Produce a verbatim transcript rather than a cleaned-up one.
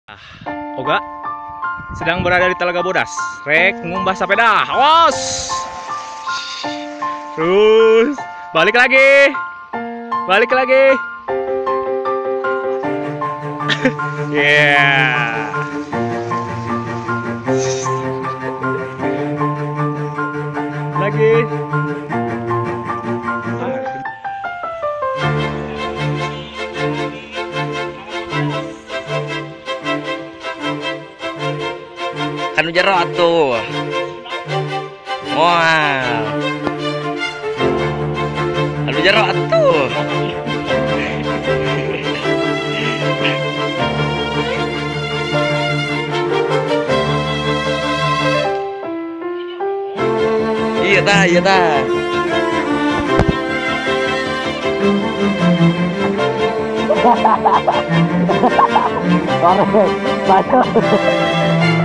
Ah, Oga sedang berada di Telaga Bodas. Rek ngumbah sepeda. Awas. Terus balik lagi. Balik lagi. Yeah. Lagi. Kan jero atuh. Wow. Anu jero atuh. Iya tah, iya tah. Korek,